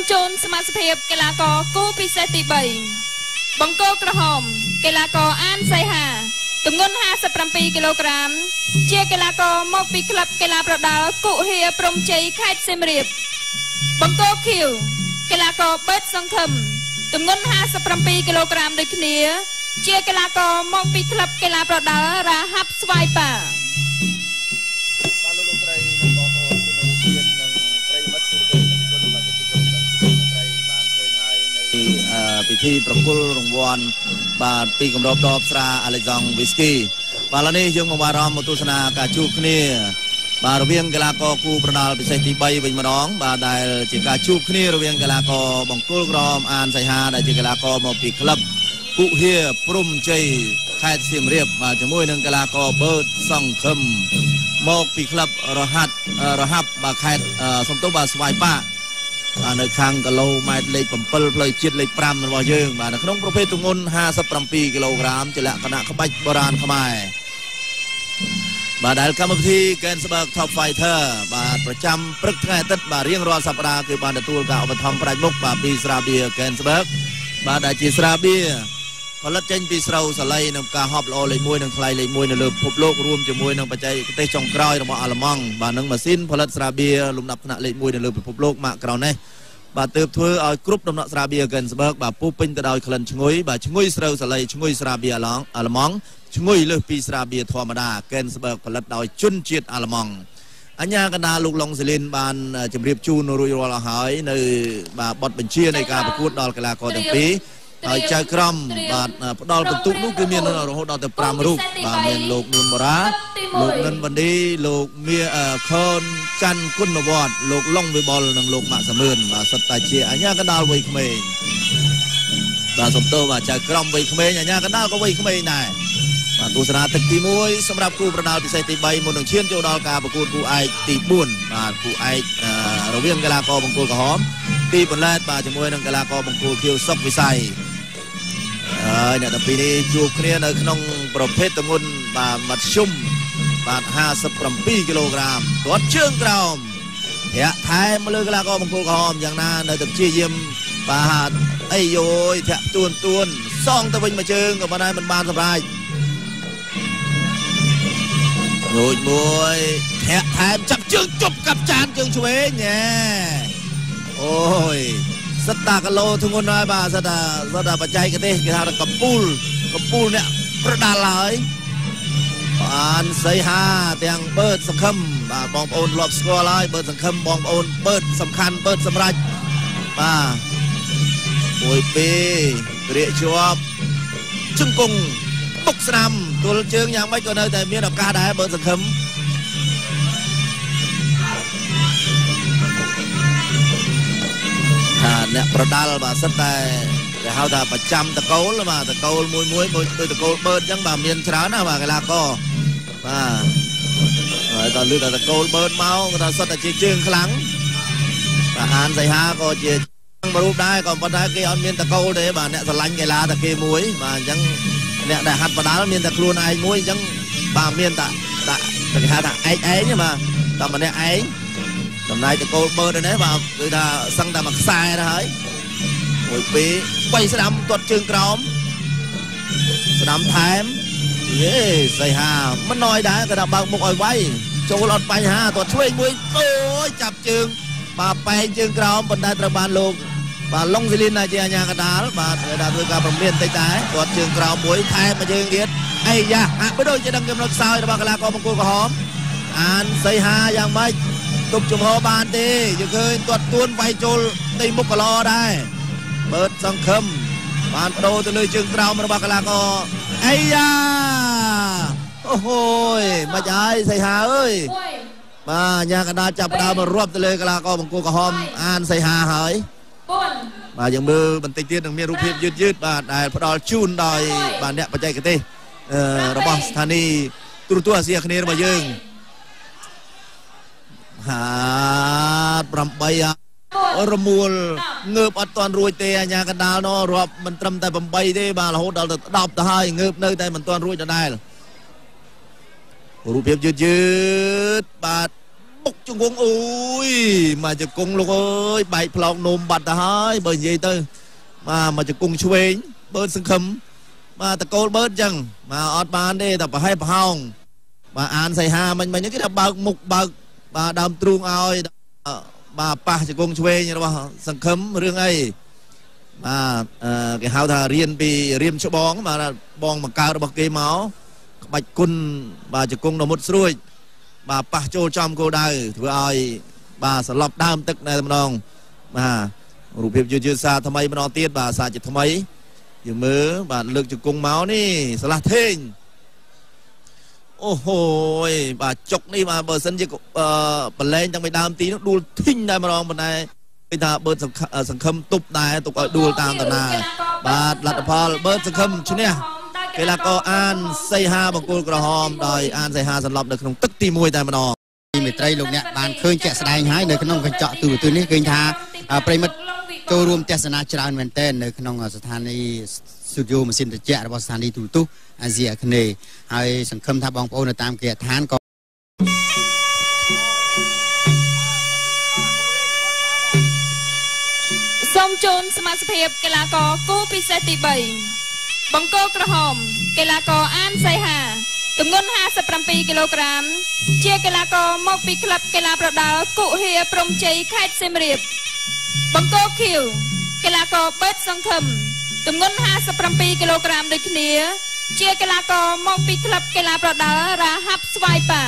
ជូនសមាជិកភាពកីឡាករគូពិសេសទី3បង្គោលក្រហមកីឡាករអានសៃហាទម្ងន់57គីឡូក្រាមជាកីឡាករមកពីក្លឹបកីឡាប្រដាល់គុហាព្រំជ័យខេត្តសៀមរាបបង្គោលខៀវកីឡាករបឺតសង្ឃឹមទម្ងន់57គីឡូក្រាមដូចគ្នាជាកីឡាករមកពីក្លឹបកីឡាប្រដាល់រ៉ាហាប់ស្វាយប៉ាពិធីប្រគល់រង្វាន់បាទពីគម្របដបស្រាអាឡេសង់វីស្គីបាទឥឡូវនេះយើងមកអារម្មណ៍មកទស្សនាការជួបគ្នាបាទរវាងកីឡាករគូប្រដាល់ពិសេសទី3វិញម្ដងបាទដែលជាការជួបគ្នារវាងកីឡាករបង្គោលក្រហមអានសៃហាដែលជាកីឡាករមកពីក្លឹបគុហាព្រំជ័យខេត្តសៀមរាបបាទជាមួយនឹងកីឡាករបឺតសង្ឃឹមមកពីក្លឹបរហាប់បាទខេត្តសំទោសបាទស្វាយប៉ានៅខាងគីឡូម៉ែត្រលេខ7ផ្លូវជាតិលេខ5របស់យើងបាទនៅក្នុងប្រភេទទម្ងន់57គីឡូក្រាមជាលក្ខណៈក្បាច់បុរាណខ្មែរបាទដែលកម្មវិធី Gensberg Top Fighter បាទប្រចាំព្រឹកថ្ងៃអាទិត្យបាទរៀងរាល់សប្តាហ៍គឺបានទទួលការឧបត្ថម្ភផ្ដាច់មុខបាទពីស្រាបៀរ Gensberg បាទដែលជាស្រាបៀរផលិតចេញពីស្រូវសាលីនិងការហប់ល្អលេខ1និងថ្លៃលេខ1នៅលើពិភពលោករួមជាមួយនឹងបច្ចេកទេសចុងក្រោយរបស់អាល្លឺម៉ង់បាទនឹងម៉ាស៊ីនផលិតស្រាបៀរលំដាប់ថ្នាក់លេខ1នៅលើពិភពលោកម៉ាកក្រោននេះបាទទើបធ្វើឲ្យគ្រប់ដំណក់ស្រាបៀរ Gensberg បាទពុះពេញទៅដោយក្លិនឈ្ងុយបាទឈ្ងុយស្រូវសាលីឈ្ងុយស្រាបៀរអាល្លឺម៉ង់ឈ្ងុយលើសពីស្រាបៀរធម្មតា Gensberg ផលិតដោយជនជាតិអាល្លឺម៉ង់អញ្ញាកណ្ដាលលោកឡុងសេលីនបានជម្រាបជូនរួចរាល់អស់ហើយនៅបាទបទបញ្ជានៃការប្រកួតដល់កីឡាករទាំងពីរហើយចៅក្រមបាទផ្ដល់បន្ទុកនោះគឺមានរហូតដល់ទៅ5រូបបាទមានលោកនួនបូរ៉ាលោកនិនវណ្ឌីលោកមៀខុនច័ន្ទគុណវត្តលោកឡុងវិបុលនិងលោកម៉ាក់សមឿនបាទសុទ្ធតែជាអញ្ញាកណ្ដាលវ័យក្មេងបាទសំទោសបាទចៅក្រមវ័យក្មេងអញ្ញាកណ្ដាលក៏វ័យក្មេងដែរបាទទស្សនាទឹកទី1សម្រាប់គូប្រដាល់ពិសេសទី3មុននឹងឈានចូលដល់ការប្រកួតគូឯកទី4បាទគូឯករវាងកីឡាករបង្គោលក្រហមទីបន្លែតបាទជាមួយនឹងកីឡាករបង្គោលខៀវសុកវិស័យហើយអ្នកទាំងពីរនេះជួបគ្នានៅក្នុងប្រភេទទម្ងន់បាទមធ្យមបាទ57គីឡូក្រាមគាត់ជើងក្រោមធាក់ថែមលើកីឡាករបង្គោលក្រហមយ៉ាងណានៅតែព្យាយាមបាទអីយោយធាក់ទួនសងទៅវិញមួយជើងក៏មិនដែរមិនបានសម្រេចរួចមួយធាក់ថែមចាប់ជើងជប់កាប់ចានជើងឆ្វេងណែអូយសិតតាគីឡូធ្ងន់ហើយបាទសិតតាបច្ចេកទេសគេថាកំពូលអ្នកប្រដាល់ហើយបានសៃហាទាំងបឺតសង្ឃឹមបាទបងប្អូនធ្លាប់ស្គាល់ហើយបឺតសង្ឃឹមបងប្អូនបឺតសំខាន់បឺតសម្រេចបាទមួយពីររៀកជាប់ជង្គង់បុកស្នាមទល់ជើងយ៉ាងម៉េចក៏នៅតែមានឱកាសដែរបឺតសង្ឃឹមអ្នកប្រដាល់បាទសិតតែគេហៅថាប្រចាំតកូលបាទតកូលមួយដូចតកូលបឺតអញ្ចឹងបាទមានច្រើនណាបាទកីឡាករបាទហើយតើលឺតែតកូលបឺតមកគាត់ថាសិតតែជាជើងខ្លាំងបាទអានសៃហាក៏ជាមួយរូបដែរក៏ប៉ុន្តែគេអត់មានតកូលទេបាទអ្នកស្រឡាញ់កីឡាតែគេមួយបាទអញ្ចឹងអ្នកដែលហាត់ប្រដាល់មានតែខ្លួនឯងមួយអញ្ចឹងបាទមានតែគេហៅថាឯងបាទតែម្នាក់ឯងតំណែងតកូលបឺតនេះបាទគឺថាសឹងតែមួយខ្សែទៅហើយមួយពីរបីស្ដាំទាត់ជើងក្រោមស្ដាំថែមយេសៃហាមិនណយដែរក៏ថាបើកមុខឲ្យវាយចូលអត់បញ្ហាទាត់ឆ្វេងមួយអូយចាប់ជើងបាទបែងជើងក្រោមប៉ុន្តែត្រូវបានលោកបាទឡុងសេលីនជាអាញាកដាលបាទគេថាធ្វើការប្រមានតិចដែរទាត់ជើងក្រោមមួយថែមមកជើងទៀតអីយ៉ាហាក់បីដូចជាដឹងចំណុចខ្សោយរបស់កីឡាករបង្គោលក្រហមអានសៃហាយ៉ាងម៉េចទប់ចំហបានទេយើងឃើញទាត់ទួនវាយចូលទីមុខក៏ល្អដែរបឺតសង្ឃឹមបានបដូរទៅលើជើងក្រោមរបស់កីឡាករអីយ៉ាអូហូយមិនហើយសៃហាអើយបាទញ៉ាកណ្ដាលចាប់ដើមមករាប់ទៅលើកីឡាករបង្គោលក្រហមអានសៃហាហើយបាទយើងមើលបន្តិចទៀតនឹងមានរូបភាពយឺតបាទដែលផ្ដល់ជូនដោយបាទអ្នកបច្ចេកទេសរបស់ស្ថានីយ៍ទូរទស្សន៍អាស៊ីអាគ្នេយ៍របស់យើង8រមួលងើបអត់ទាន់រួចទេអាញាកណ្ដាលនោះរាប់មិនត្រឹមតែ8ទេបាទរហូតដល់ទៅ10ទៅហើយងើបនៅតែមិនទាន់រួចដដែលរូបភាពយឺតបាទបុក chung cung ui mà chụp cung luôn ơi bài plong nôm bật hái bởi gì tư mà chụp cung chuối bớt sưng khấm mà ta cô bớt chăng mà ọt bàn đi ta phải hay hong mà an xây ha mình những cái đập bạc mục bạc và đầm truông oi mà pa chụp cung chuối như đó sưng khấm riêng ấy mà cái hào thà riêng bị riêng cho bóng mà bóng mà cao bậc cây máu bạch cun bà chụp cung nó một xuôi bà pa cho trong cô đây thưa ai bà sẽ lọc đam tức này đồng mà rụp hiệp chưa xa tham ấy mà nó tiết bà xa chụp tham ấy giờ mớ bà lực chụp cung máu đi sẽ là thênh ô hồi bà chọc đi mà bờ sân chỉ bà lên trong mấy đam tí nó đua thinh đây mà đồng bên này bây giờ bớt sẵn khâm tục này tục ở đua tam tầm này bà lật phò bớt sẵn khâm chứ nè cái là có an xây ha bằng cô hòm đòi an xây ha dần lọc được không tức ti mùi tại mà nó mình tây lục nè bàn khơi chạy sài hái nơi khung cái chợ từនេះឃើញថាប្រិមិត្តចូលរួមទស្សនាច្រើនមែនទែននៅក្នុងស្ថានីយ៍ស្ទូឌីយោម៉ាស៊ីនត្រជាក់របស់ស្ថានីយ៍ទូរទស្សន៍អាស៊ីអាគ្នេយ៍ហើយសង្ឃឹមថាបងប្អូននៅតាមគេដ្ឋានក៏សូមជូនសមាជិកកីឡាករគូពិសេសទី3បង្គោលក្រហមកីឡាករអានសៃហាទម្ងន់57គីឡូក្រាមជាកីឡាករមកពីក្លឹបកីឡាប្រដាល់គុហាព្រំជ័យខេត្តសៀមរាបបង្គោលខៀវកីឡាករបឺតសង្ឃឹមទម្ងន់57គីឡូក្រាមដូចគ្នាជាកីឡាករមកពីក្លឹបកីឡាប្រដាល់រ៉ាហាប់ស្វាយប៉ា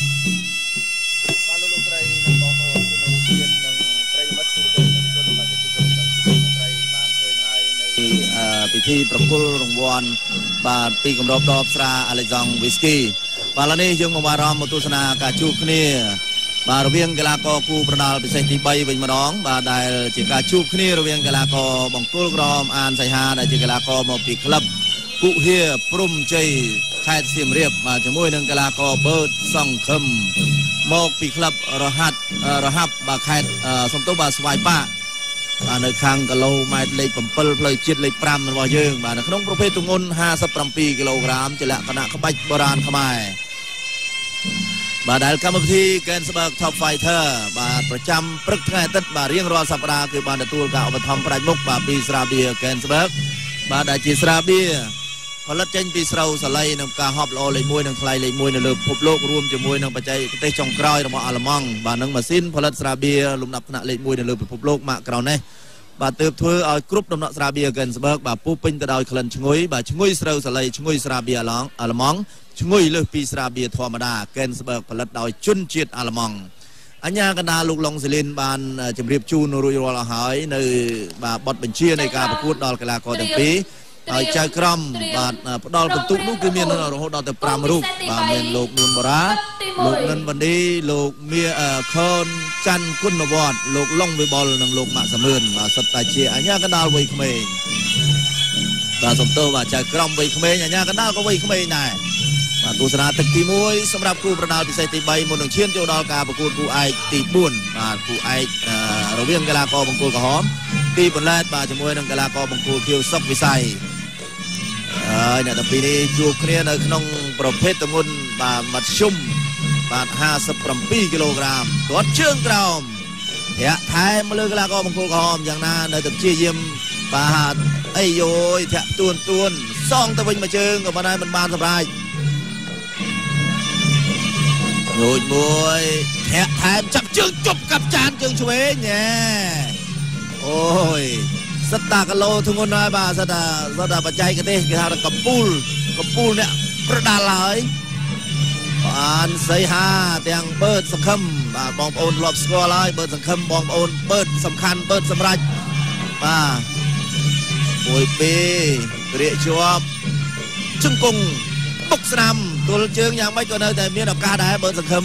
ពិធីប្រគល់រង្វាន់បាទពីគម្របដបស្រាអាឡេសង់វីស្គីបាទឥឡូវនេះយើងមកអារម្មណ៍មកទស្សនាការជួបគ្នាបាទរវាងកីឡាករគូប្រដាល់ពិសេសទី3វិញម្ដងបាទដែលជាការជួបគ្នារវាងកីឡាករបង្គោលក្រហមអានសៃហាដែលជាកីឡាករមកពីក្លឹបគុហាព្រំជ័យខេត្តសៀមរាបបាទជាមួយនឹងកីឡាករបឺតសង្ឃឹមមកពីក្លឹបរហាប់បាទខេត្តសំទោសបាទស្វាយប៉ាបាទនៅខាងគីឡូម៉ែត្រលេខ7ផ្លូវជាតិលេខ5របស់យើងបាទនៅក្នុងប្រភេទទម្ងន់57គីឡូក្រាមជាលក្ខណៈក្បាច់បុរាណខ្មែរបាទដែលកម្មវិធី Gensberg Top Fighter បាទប្រចាំព្រឹកថ្ងៃអាទិត្យបាទរៀងរាល់សប្តាហ៍គឺបានទទួលការឧបត្ថម្ភប្រាច់មុខបាទពីស្រាបៀរ Gensberg បាទដែលជាស្រាបៀរផលិតចេញពីស្រូវសាលីនិងការហប់ល្អលេខ1និងថ្លៃលេខ1នៅលើពិភពលោករួមជាមួយនឹងបច្ចេកទេសចុងក្រោយរបស់អាល្លឺម៉ង់បាទនឹងម៉ាស៊ីនផលិតស្រាបៀរលំដាប់ថ្នាក់លេខ1នៅលើពិភពលោកម៉ាកក្រៅនេះបាទទើបធ្វើឲ្យគ្រប់ដំណក់ស្រាបៀរ Gensberg បាទពុះពេញទៅដោយក្លិនឈ្ងុយបាទឈ្ងុយស្រូវសាលីឈ្ងុយស្រាបៀរអាល្លឺម៉ង់ឈ្ងុយលើសពីស្រាបៀរធម្មតា Gensberg ផលិតដោយជនជាតិអាល្លឺម៉ង់អញ្ញាកណ្ដាលលោកឡុងសេលីនបានជម្រាបជូនរួចរាល់អស់ហើយនៅបាទបទបញ្ជានៃការប្រកួតដល់កីឡាករទាំងពីរហើយចៅក្រមបាទផ្ដល់បន្ទុកនោះគឺមានរហូតដល់ទៅ5រូបបាទមានលោកនួនបូរ៉ាលោកនិនវណ្ឌីលោកមៀខុនច័ន្ទគុណវត្តលោកឡុងវិបុលនិងលោកម៉ាក់សមឿនបាទសិតតែជាអញ្ញាកណ្ដាលវ័យក្មេងបាទសំទោសបាទចៅក្រមវ័យក្មេងអញ្ញាកណ្ដាលក៏វ័យក្មេងដែរបាទទស្សនាទឹកទី1សម្រាប់គូប្រដាល់ពិសេសទី3មុននឹងឈានចូលដល់ការប្រកួតគូឯកទី4បាទគូឯករវាងកីឡាករបង្គោលក្រហមទីបន្លែតបាទជាមួយនឹងកីឡាករបង្គោលខៀវសុកវិស័យហើយអ្នកទាំងពីរនេះជួបគ្នានៅក្នុងប្រភេទទម្ងន់បាទមធ្យមបាទ57គីឡូក្រាមគាត់ជើងក្រោមធាក់ថែមលើកីឡាករបង្គោលក្រហមយ៉ាងណានៅតែព្យាយាមបាទអីយោយធាក់ទួនសងទៅវិញមួយជើងក៏ប៉ុន្តែមិនបានសម្រេចរួចមួយធាក់ថែមចាប់ជើងជប់កាប់ចានជើងឆ្វេងណែអូយសិតតាគីឡូធ្ងន់ហើយបាទសិតតាបច្ចេកទេសគេហៅថាកំពូលអ្នកប្រដាល់ហើយបានសៃហាទាំងបឺតសង្ឃឹមបាទបងប្អូនធ្លាប់ស្គាល់ហើយបឺតសង្ឃឹមបងប្អូនបឺតសំខាន់បឺតសម្រេចបាទមួយពីររៀកជាប់ជង្គង់បុកស្នាមទល់ជើងយ៉ាងម៉េចក៏នៅតែមានឱកាសដែរបឺតសង្ឃឹម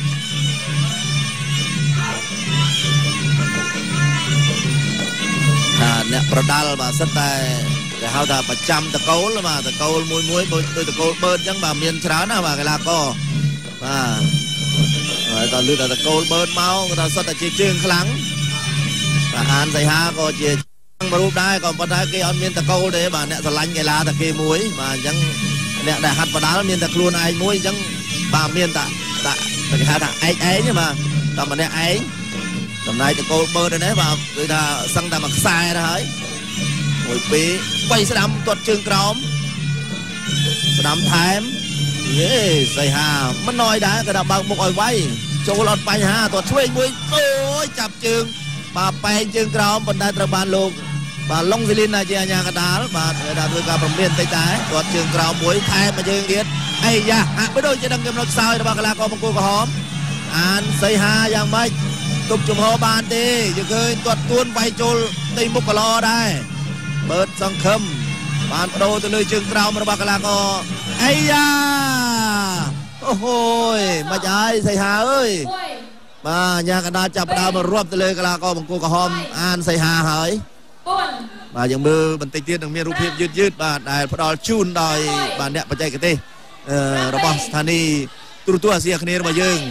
អ្នកប្រដាល់បាទសិតតែគេហៅថាប្រចាំតកូលបាទតកូលមួយដូចតកូលបឺតអញ្ចឹងបាទមានច្រើនណាបាទកីឡាករបាទហើយតើលឺតែតកូលបឺតមកក៏ថាសិតតែជាជើងខ្លាំងបាទអានសៃហាក៏ជាមួយរូបដែរក៏ប៉ុន្តែគេអត់មានតកូលទេបាទអ្នកស្រឡាញ់កីឡាតែគេមួយបាទអញ្ចឹងអ្នកដែលហាត់ប្រដាល់មានតែខ្លួនឯងមួយអញ្ចឹងបាទមានតែគេហៅថាឯកឯងបាទតាមម្នាក់ឯងតំណែងតកូលបើទៅនេះបាទគឺថាសឹងតែមួយខ្សែទៅហើយមួយពីរបីស្ដាំទាត់ជើងក្រោមស្ដាំថែមយេសៃហាមិនណយដែរក៏ដល់បើកមុខឲ្យវាយចូលអត់បញ្ហាទាត់ឆ្វេងមួយអូយចាប់ជើងបាទបែងជើងក្រោមប៉ុន្តែត្រូវបានលោកបាទឡុងស៊ីលីនជាអាញាកដាលបាទដែលធ្វើការប្រមានតិចតែទាត់ជើងក្រោមមួយថែមមកជើងទៀតអីយ៉ាហាក់បីដូចជាដឹងចំណុចខ្សោយរបស់កីឡាករបង្គោលក្រហមអានសៃហាយ៉ាងម៉េចទប់ចំហបានទេយើងឃើញទាត់ទួនវាយចូលទីមុខកឡោដែរបើតសង្ឃឹមបានបដូរទៅលើជើងក្រោមរបស់កីឡាករអីយ៉ាអូហូយមិនហើយសៃហាអើយបាទញាកដាលចាប់ដើមរាប់ទៅលើកីឡាករបង្គោលក្រហមអានសៃហាហើយបាទយើងមើលបន្តិចទៀតនឹងមានរូបភាពយឺតបាទដែលផ្ដល់ជូនដោយបាទអ្នកបច្ចេកទេសរបស់ស្ថានីយ៍ទូរទស្សន៍អាស៊ីអាគ្នេយ៍របស់យើង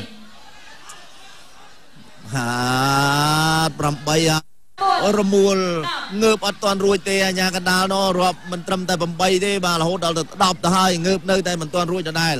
8រមួលងើបអត់ទាន់រួចទេអាញាកដាលនោះរាប់មិនត្រឹមតែ8ទេបាទរហូតដល់ទៅ10ទៅហើយងើបនៅតែមិនទាន់រួចដដែល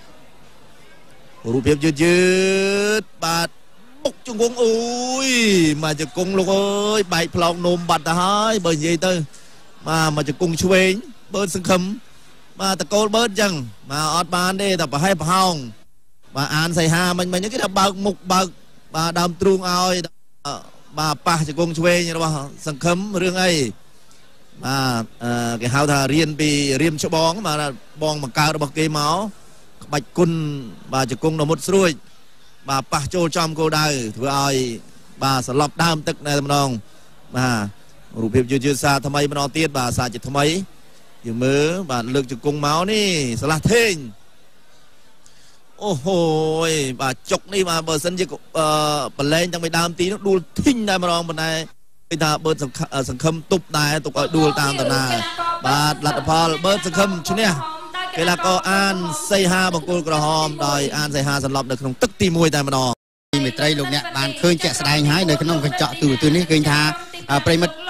រូបភាពយឺតបាទបុកជង្គង់អូយមកជង្គង់លោកអើយបែកផ្លោកនោមបាត់ទៅហើយបើនិយាយទៅបាទមកជង្គង់ឆ្វេងបើសង្ឃឹមបាទតកូលបើអញ្ចឹងបាទអត់បានទេតែប្រហែលប្រហោងបាទអានសៃហាមិញគេថាបើកមុខបើកបាទដើមទ្រូងឲ្យបាទប៉ះជង្គង់ឆ្វេងរបស់សង្ឃឹមរឿងអីបាទគេហៅថារៀនពីរៀមច្បងបាទបងបង្កើតរបស់គេមកក្បាច់គុណបាទជង្គង់ដ៏មុតស្រួយបាទប៉ះចូលចំគោលដៅធ្វើឲ្យបាទសន្លប់ដើមទឹកតែម្ដងបាទរូបភាពយឺតសារថ្មីម្ដងទៀតបាទសារជាថ្មីយើងមើលបាទលើកជង្គង់មកនេះស្លាស់ធេងអូហូយបាទចុកនេះបាទបើសិនជាបលែងតាំងពីដើមទីនោះដួលធីងតែម្ដងប៉ុន្តែគេថាបើសង្ឃឹមទប់ដែរទប់ឲ្យដួលតាមតាណាបាទលទ្ធផលបើសង្ឃឹមឈ្នះកីឡាករអានសៃហាបង្គោលក្រហមដោយអានសៃហាសន្លប់នៅក្នុងទឹកទី1តែម្ដងមេត្រីលោកអ្នកបានឃើញជាក់ស្ដែងហើយនៅក្នុងកញ្ចក់ទូរទស្សន៍នេះឃើញថាប្រិមិត្ត